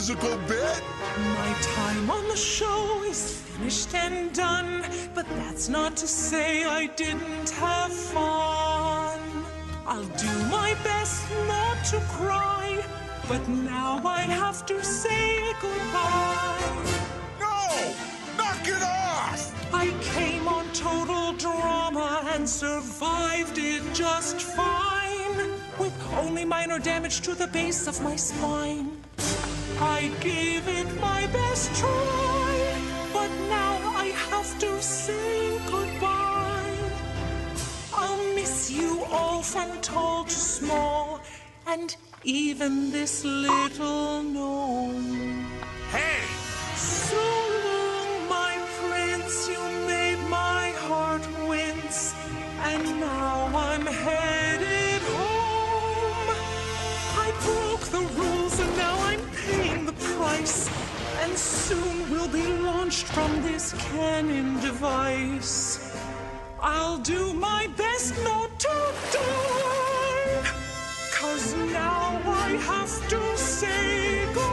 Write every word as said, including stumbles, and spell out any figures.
musical bit? My time on the show is finished and done, but that's not to say I didn't have fun. I'll do my best not to cry, but now I have to say goodbye. No! Knock it off! I came on Total Drama and survived it just fine, with only minor damage to the base of my spine. I gave it my best try, but now I have to say goodbye. I'll miss you all from tall to small, and even this little gnome. Hey! So long, my prince, you made my heart wince, and now I'm headed home. I broke the rules and now I'm paying the price, and soon we'll be launched from this cannon device. I'll do my best not to die, 'cause now I have to say goodbye.